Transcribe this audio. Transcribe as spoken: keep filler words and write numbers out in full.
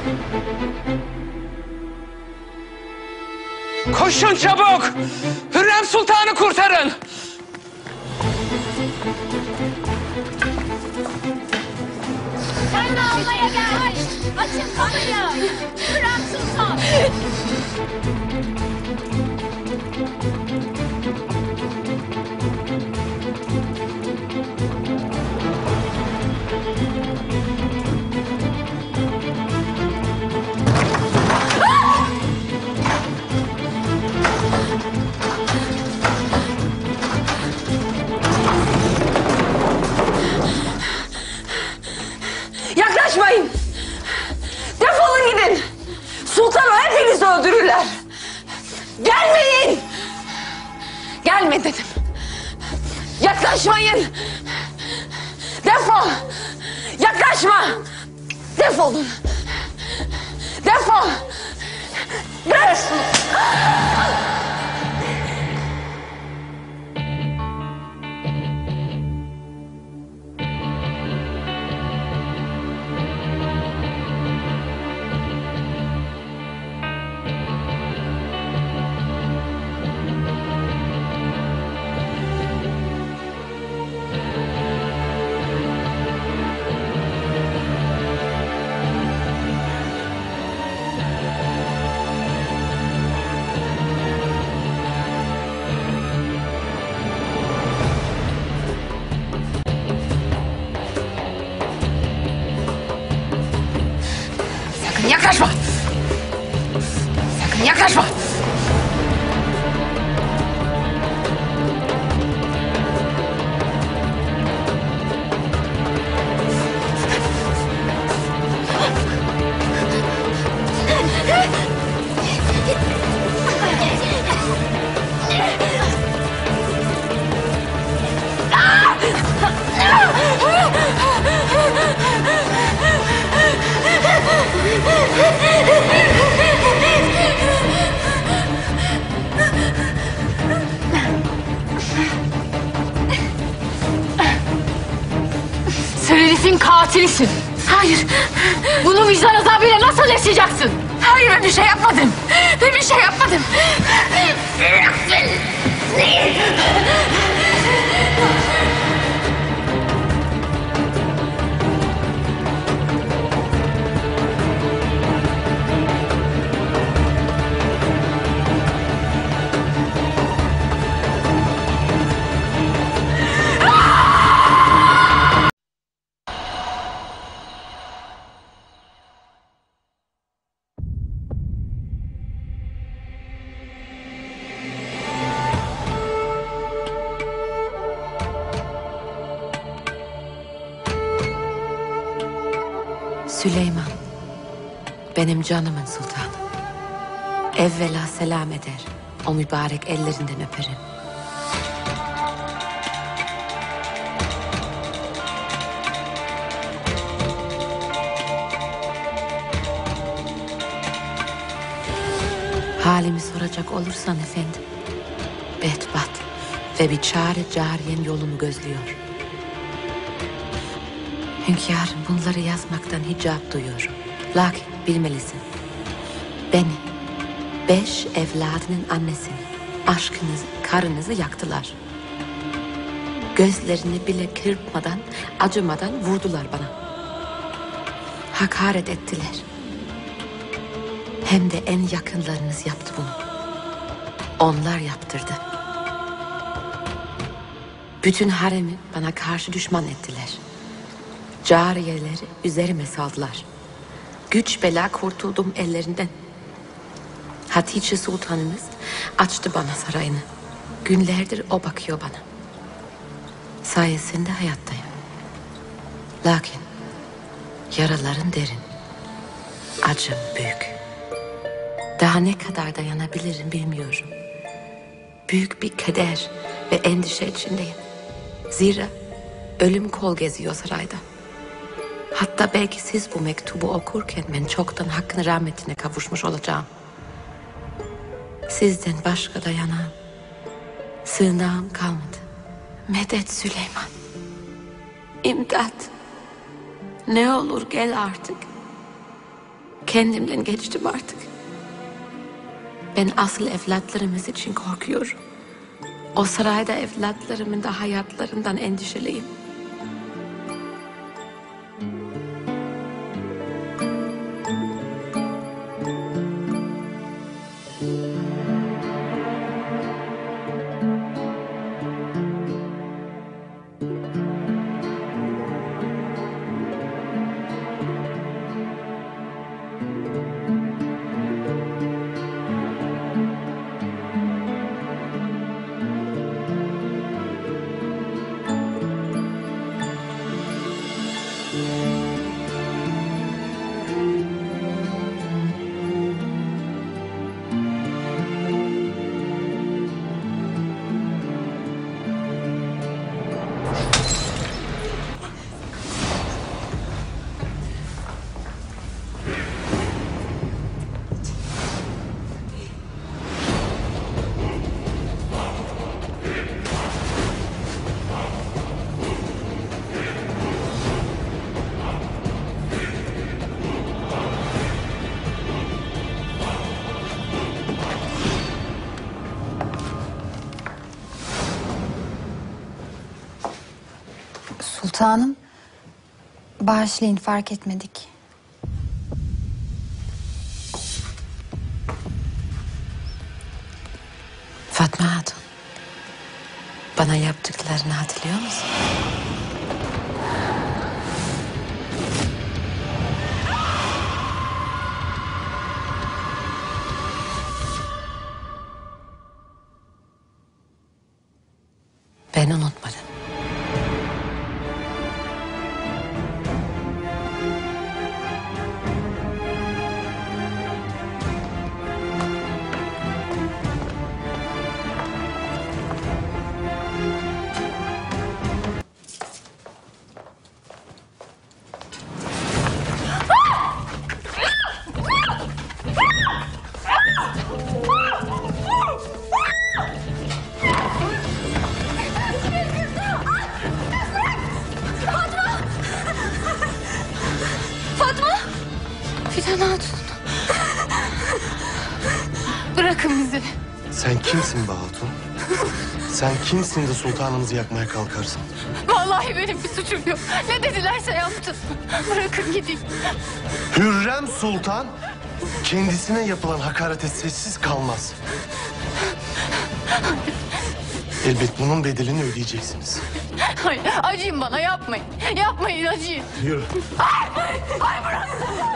Koşun çabuk! Hürrem Sultan'ı kurtarın! Sen de almaya gel! Açın kapıyı! Hürrem Sultan! Yaklaşmayın! Defolun gidin! Sultanı hepinizi öldürürler! Gelmeyin! Gelme dedim! Yaklaşmayın! Defol! Yaklaşma! Defolun! Defol! Bırak! Sakın yaklaşma! Sakın yaklaşma! Sen herifin katilisin. Hayır. Bunu vicdan azabıyla nasıl yaşayacaksın? Hayır, ben bir şey yapmadım. Ben bir şey yapmadım. Süleyman, benim canımın sultanı. Evvela selam eder, o mübarek ellerinden öperim. Halimi soracak olursan efendim, bedbaht ve bir çare cariyen yolumu gözlüyor. Hünkârım, bunları yazmaktan hicap duyuyorum. Lakin bilmelisin, beni, beş evladının annesini, aşkınızı, karınızı yaktılar. Gözlerini bile kırpmadan, acımadan vurdular bana. Hakaret ettiler. Hem de en yakınlarınız yaptı bunu. Onlar yaptırdı. Bütün haremi bana karşı düşman ettiler. Cariyeleri üzerime saldılar. Güç bela kurtuldum ellerinden. Hatice Sultanımız açtı bana sarayını. Günlerdir o bakıyor bana. Sayesinde hayattayım. Lakin yaraların derin. Acım büyük. Daha ne kadar dayanabilirim bilmiyorum. Büyük bir keder ve endişe içindeyim. Zira ölüm kol geziyor sarayda. Hatta belki siz bu mektubu okurken ben çoktan hakkın rahmetine kavuşmuş olacağım. Sizden başka dayanağım, sığınağım kalmadı. Medet Süleyman. İmdat. Ne olur gel artık. Kendimden geçtim artık. Ben asıl evlatlarımız için korkuyorum. O sarayda evlatlarımın da hayatlarından endişeliyim. Sultanım, bağışlayın fark etmedik. Fatma Hatun, bana yaptıklarını hatırlıyor musun? Ben unutmadım. Fidan Hatun. Bırakın bizi. Sen kimsin be hatun? Sen kimsin de sultanımızı yakmaya kalkarsın? Vallahi benim bir suçum yok. Ne dedilerse yaptım. Bırakın gideyim. Hürrem Sultan kendisine yapılan hakarete sessiz kalmaz. Elbet bunun bedelini ödeyeceksiniz. Hayır, acıyın bana, yapmayın. Yapmayın, acıyın. Yürü. Ay bırak.